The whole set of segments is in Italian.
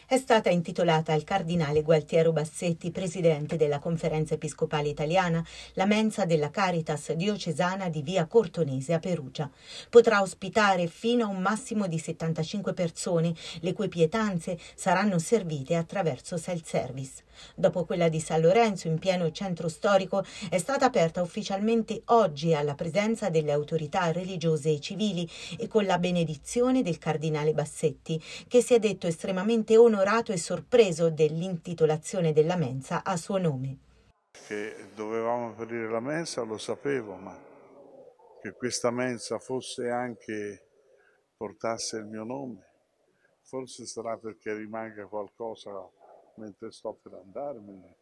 È stata intitolata al cardinale Gualtiero Bassetti, presidente della Conferenza Episcopale Italiana, la mensa della Caritas diocesana di via Cortonese a Perugia. Potrà ospitare fino a un massimo di 75 persone, le cui pietanze saranno servite attraverso self-service. Dopo quella di San Lorenzo, in pieno centro storico, è stata aperta ufficialmente oggi alla presenza delle autorità religiose e civili e con la benedizione del cardinale Bassetti, che si è detto estremamente onorato e sorpreso dell'intitolazione della mensa a suo nome. Che dovevamo aprire la mensa lo sapevo, ma che questa mensa fosse anche, portasse il mio nome, forse sarà perché rimanga qualcosa mentre sto per andarmene.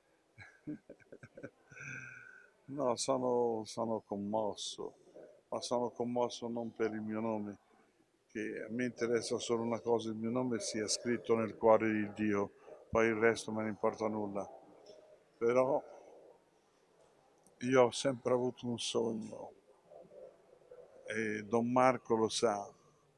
No, sono commosso, ma sono commosso non per il mio nome, che a me interessa solo una cosa: il mio nome sia scritto nel cuore di Dio, poi il resto me ne importa nulla. Però io ho sempre avuto un sogno, e Don Marco lo sa,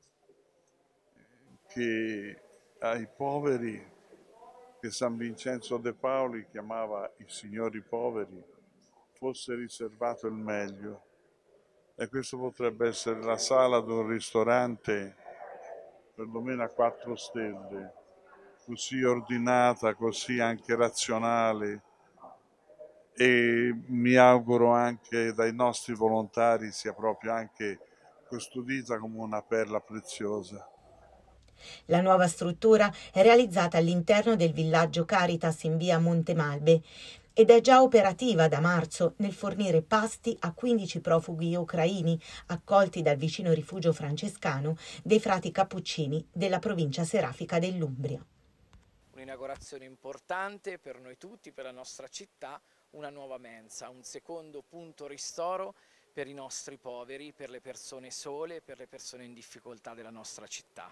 che ai poveri, che San Vincenzo de Paoli chiamava i signori poveri, fosse riservato il meglio. E questo potrebbe essere la sala di un ristorante, perlomeno a 4 stelle, così ordinata, così anche razionale, e mi auguro anche dai nostri volontari sia proprio anche custodita come una perla preziosa. La nuova struttura è realizzata all'interno del villaggio Caritas in via Montemalbe ed è già operativa da marzo nel fornire pasti a 15 profughi ucraini accolti dal vicino rifugio francescano dei frati cappuccini della provincia serafica dell'Umbria. Un'inaugurazione importante per noi tutti, per la nostra città, una nuova mensa, un secondo punto ristoro per i nostri poveri, per le persone sole, per le persone in difficoltà della nostra città.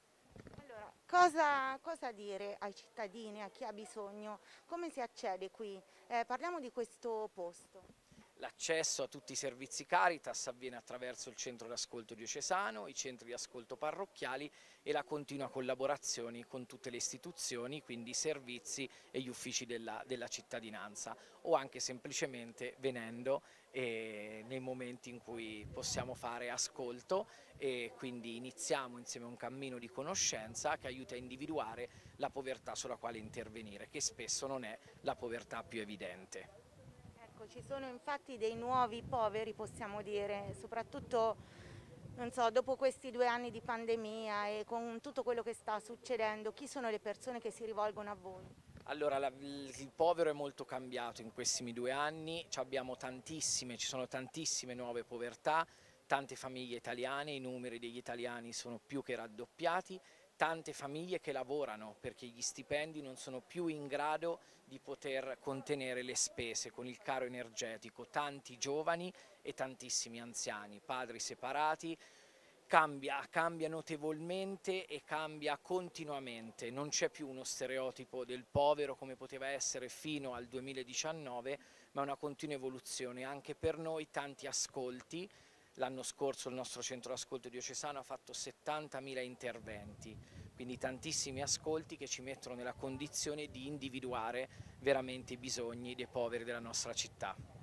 Allora, cosa dire ai cittadini, a chi ha bisogno? Come si accede qui? Parliamo di questo posto. L'accesso a tutti i servizi Caritas avviene attraverso il centro d'ascolto diocesano, i centri di ascolto parrocchiali e la continua collaborazione con tutte le istituzioni, quindi i servizi e gli uffici della cittadinanza, o anche semplicemente venendo nei momenti in cui possiamo fare ascolto, e quindi iniziamo insieme a un cammino di conoscenza che aiuta a individuare la povertà sulla quale intervenire, che spesso non è la povertà più evidente. Ecco, ci sono infatti dei nuovi poveri, possiamo dire, soprattutto, non so, dopo questi 2 anni di pandemia e con tutto quello che sta succedendo, chi sono le persone che si rivolgono a voi? Allora, il povero è molto cambiato in questi 2 anni, ci sono tantissime nuove povertà, tante famiglie italiane, i numeri degli italiani sono più che raddoppiati, tante famiglie che lavorano perché gli stipendi non sono più in grado di poter contenere le spese con il caro energetico, tanti giovani e tantissimi anziani, padri separati. Cambia notevolmente e cambia continuamente, non c'è più uno stereotipo del povero come poteva essere fino al 2019, ma una continua evoluzione. Anche per noi tanti ascolti. L'anno scorso il nostro centro d'ascolto diocesano ha fatto 70.000 interventi, quindi tantissimi ascolti che ci mettono nella condizione di individuare veramente i bisogni dei poveri della nostra città.